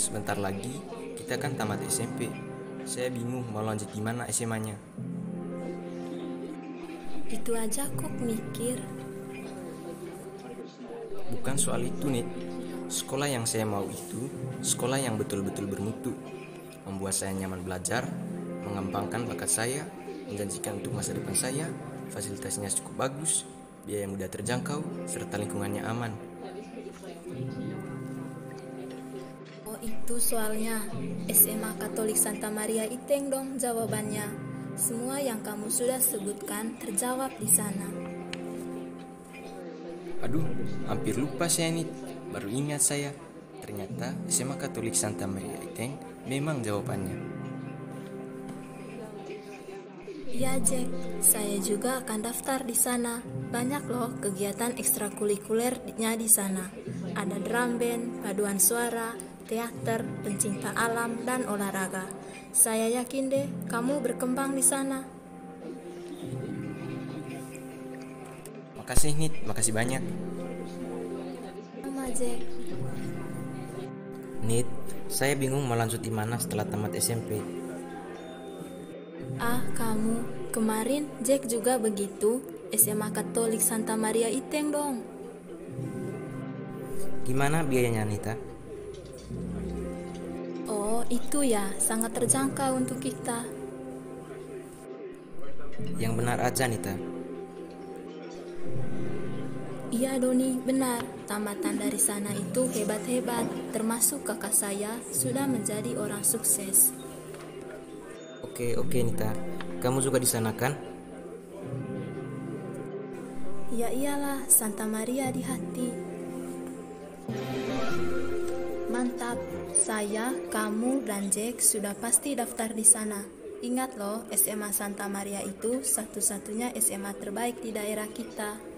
Sebentar lagi kita kan tamat SMP. Saya bingung mau lanjut di mana SMA-nya. Itu aja kok mikir. Bukan soal itu, Nit. Sekolah yang saya mau itu sekolah yang betul-betul bermutu, membuat saya nyaman belajar, mengembangkan bakat saya, menjanjikan untuk masa depan saya, fasilitasnya cukup bagus, biaya mudah terjangkau, serta lingkungannya aman. Oh itu soalnya SMA Katolik Santa Maria Iteng dong jawabannya. Semua yang kamu sudah sebutkan terjawab di sana. Aduh, hampir lupa saya, Nit. Baru ingat saya. Ternyata SMA Katolik Santa Maria Iteng memang jawabannya. Iya Jack, saya juga akan daftar di sana. Banyak loh kegiatan ekstrakurikulernya di sana. Ada drum band, paduan suara, teater, pencinta alam, dan olahraga. Saya yakin deh kamu berkembang di sana. Makasih, Nit. Makasih banyak. Sama Jack. Nit, saya bingung mau lanjut di mana setelah tamat SMP. Ah, kamu. Kemarin Jack juga begitu. SMA Katolik Santa Maria Iteng dong. Gimana biayanya, Nita? Oh, itu ya. Sangat terjangkau untuk kita. Yang benar aja, Nita. Iya Doni, benar. Tamatan dari sana itu hebat-hebat. Termasuk kakak saya sudah menjadi orang sukses. Oke, Nita. Kamu juga di sana kan? Ya iyalah, Santa Maria di hati. Mantap, saya, kamu, dan Jack sudah pasti daftar di sana. Ingat loh, SMA Santa Maria itu satu-satunya SMA terbaik di daerah kita.